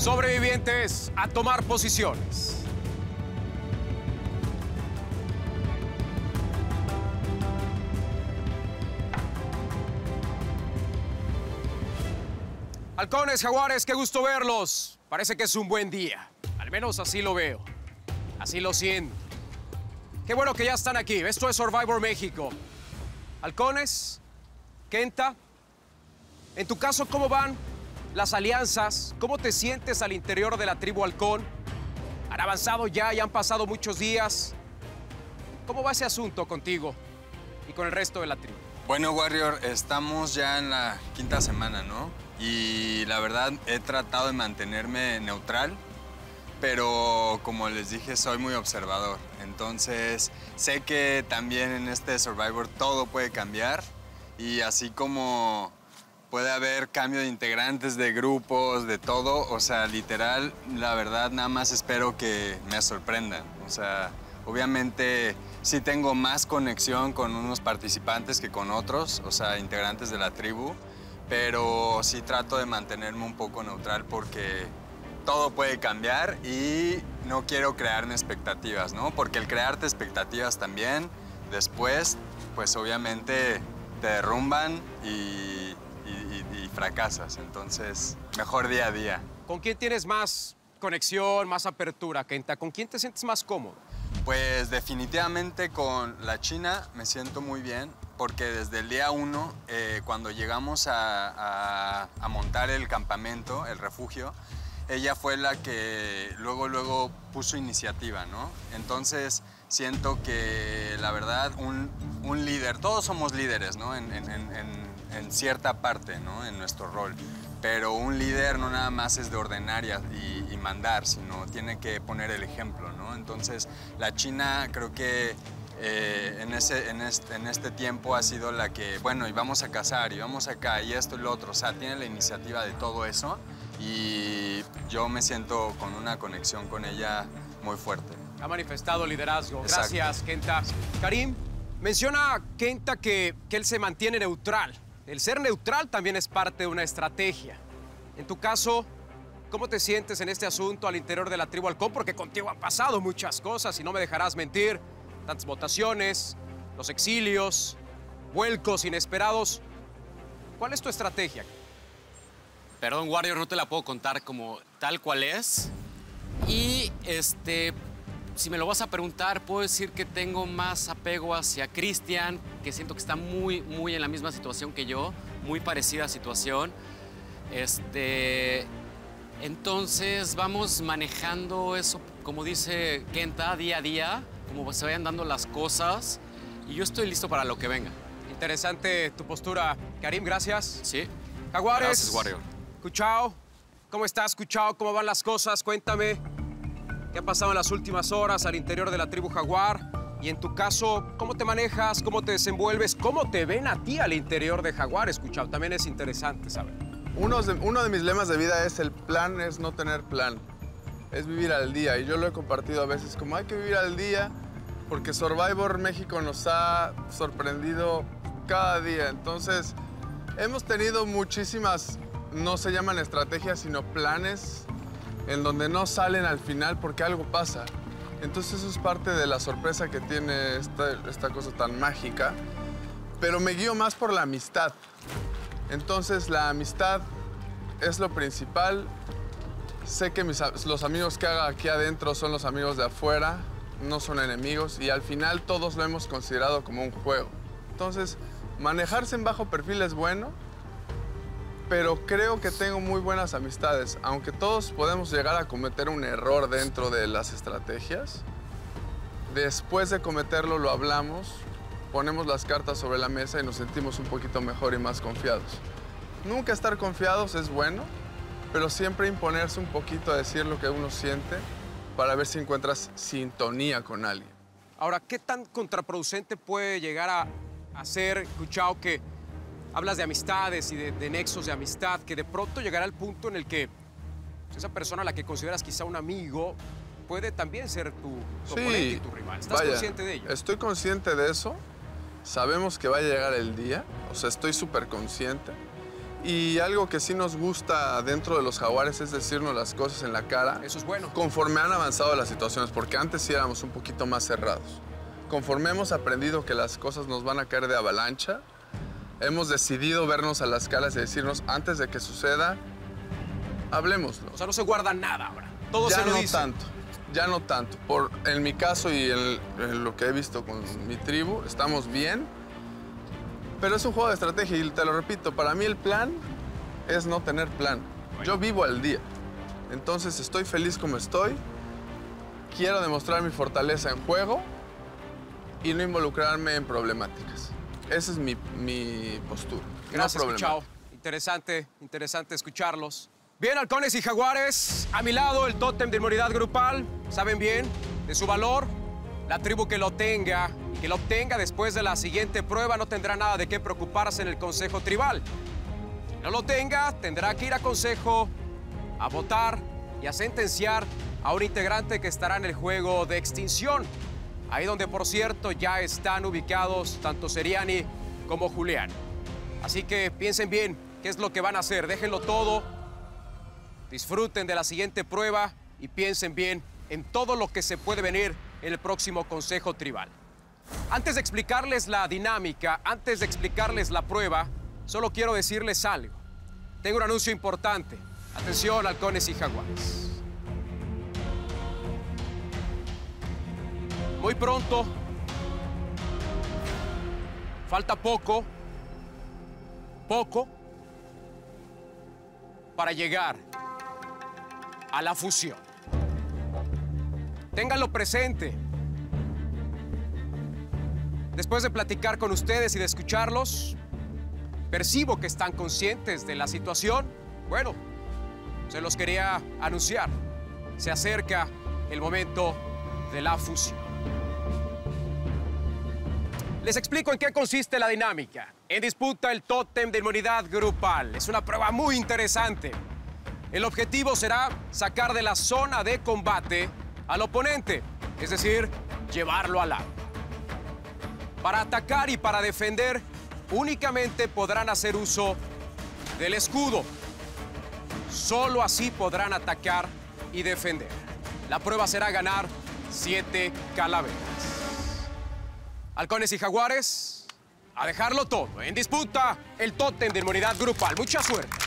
Sobrevivientes, a tomar posiciones. Halcones, jaguares, qué gusto verlos. Parece que es un buen día. Al menos así lo veo. Así lo siento. Qué bueno que ya están aquí. Esto es Survivor México. Halcones, Kenta, en tu caso, ¿cómo van las alianzas? ¿Cómo te sientes al interior de la tribu Halcón? ¿Han avanzado ya? ¿Ya han pasado muchos días? ¿Cómo va ese asunto contigo y con el resto de la tribu? Bueno, Warrior, estamos ya en la 5ª semana, ¿no? Y la verdad he tratado de mantenerme neutral, pero como les dije, soy muy observador. Entonces, sé que también en este Survivor todo puede cambiar y así como puede haber cambio de integrantes, de grupos, de todo, o sea, literal, la verdad, nada más espero que me sorprendan. O sea, obviamente sí tengo más conexión con unos participantes que con otros, o sea, integrantes de la tribu, pero sí trato de mantenerme un poco neutral porque todo puede cambiar y no quiero crearme expectativas, ¿no? Porque el crearte expectativas también, después, pues obviamente te derrumban y fracasas. Entonces, mejor día a día. ¿Con quién tienes más conexión, más apertura, Kenta? ¿Con quién te sientes más cómodo? Pues definitivamente con la China me siento muy bien porque desde el día 1, cuando llegamos a montar el campamento, el refugio, ella fue la que luego puso iniciativa, ¿no? Entonces siento que la verdad un líder, todos somos líderes, ¿no? En cierta parte, ¿no? En nuestro rol. Pero un líder no nada más es de ordenar y mandar, sino tiene que poner el ejemplo, ¿no? Entonces, la China creo que en este tiempo ha sido la que, bueno, y vamos a cazar, y vamos acá, y esto y lo otro. O sea, tiene la iniciativa de todo eso y yo me siento con una conexión con ella muy fuerte. Ha manifestado liderazgo. Exacto. Gracias, Kenta. Karim, menciona Kenta que él se mantiene neutral. El ser neutral también es parte de una estrategia. En tu caso, ¿cómo te sientes en este asunto al interior de la tribu Halcón? Porque contigo han pasado muchas cosas y no me dejarás mentir. Tantas votaciones, los exilios, vuelcos inesperados. ¿Cuál es tu estrategia? Perdón, Warrior, no te la puedo contar como tal cual es. Y si me lo vas a preguntar, puedo decir que tengo más apego hacia Cristian, que siento que está muy en la misma situación que yo, muy parecida situación. Entonces vamos manejando eso, como dice Kenta, día a día, como se vayan dando las cosas, y yo estoy listo para lo que venga. Interesante tu postura, Karim, gracias. Sí. Jaguares. Gracias, Warrior. Cuchao, ¿cómo estás, Cuchao? ¿Cómo van las cosas? Cuéntame. ¿Qué ha pasado en las últimas horas al interior de la tribu Jaguar? Y en tu caso, ¿cómo te manejas? ¿Cómo te desenvuelves? ¿Cómo te ven a ti al interior de Jaguar? Escuchado, también es interesante saber. Uno de mis lemas de vida es: el plan es no tener plan, es vivir al día. Y yo lo he compartido a veces como hay que vivir al día porque Survivor México nos ha sorprendido cada día. Entonces, hemos tenido muchísimas, no se llaman estrategias, sino planes en donde no salen al final porque algo pasa. Entonces eso es parte de la sorpresa que tiene esta cosa tan mágica. Pero me guío más por la amistad. Entonces la amistad es lo principal. Sé que los amigos que haga aquí adentro son los amigos de afuera, no son enemigos. Y al final todos lo hemos considerado como un juego. Entonces, manejarse en bajo perfil es bueno, pero creo que tengo muy buenas amistades. Aunque todos podemos llegar a cometer un error dentro de las estrategias, después de cometerlo lo hablamos, ponemos las cartas sobre la mesa y nos sentimos un poquito mejor y más confiados. Nunca estar confiados es bueno, pero siempre imponerse un poquito a decir lo que uno siente para ver si encuentras sintonía con alguien. Ahora, ¿qué tan contraproducente puede llegar a ser, Cuchao, que hablas de amistades y de nexos de amistad, que de pronto llegará al punto en el que esa persona a la que consideras quizá un amigo puede también ser tu oponente y tu rival? ¿Estás consciente de ello? Estoy consciente de eso. Sabemos que va a llegar el día. O sea, estoy súper consciente. Y algo que sí nos gusta dentro de los Jaguares es decirnos las cosas en la cara. Eso es bueno. Conforme han avanzado las situaciones, porque antes sí éramos un poquito más cerrados. Conforme hemos aprendido que las cosas nos van a caer de avalancha, hemos decidido vernos a las caras y decirnos, antes de que suceda, hablemoslo. O sea, no se guarda nada ahora. Todo Ya se lo no dice. tanto, ya no tanto. En mi caso y en lo que he visto con mi tribu, estamos bien. Pero es un juego de estrategia y te lo repito, para mí el plan es no tener plan. Yo vivo al día. Entonces estoy feliz como estoy. Quiero demostrar mi fortaleza en juego y no involucrarme en problemáticas. Esa es mi postura. Gracias, no Chao. Interesante escucharlos. Bien, halcones y jaguares, a mi lado el tótem de inmunidad grupal. Saben bien de su valor. La tribu que lo tenga y que lo obtenga después de la siguiente prueba no tendrá nada de qué preocuparse en el consejo tribal. Si no lo tenga, tendrá que ir a consejo, a votar y a sentenciar a un integrante que estará en el juego de extinción. Ahí donde, por cierto, ya están ubicados tanto Seriani como Julián. Así que piensen bien qué es lo que van a hacer. Déjenlo todo, disfruten de la siguiente prueba y piensen bien en todo lo que se puede venir en el próximo Consejo Tribal. Antes de explicarles la dinámica, antes de explicarles la prueba, solo quiero decirles algo. Tengo un anuncio importante. Atención, halcones y jaguares. Muy pronto, falta poco para llegar a la fusión. Ténganlo presente. Después de platicar con ustedes y de escucharlos, percibo que están conscientes de la situación. Bueno, se los quería anunciar. Se acerca el momento de la fusión. Les explico en qué consiste la dinámica. En disputa el tótem de inmunidad grupal. Es una prueba muy interesante. El objetivo será sacar de la zona de combate al oponente, es decir, llevarlo al lado. Para atacar y para defender, únicamente podrán hacer uso del escudo. Solo así podrán atacar y defender. La prueba será ganar 7 calaveras. Halcones y jaguares, a dejarlo todo. En disputa el tótem de inmunidad grupal. Mucha suerte.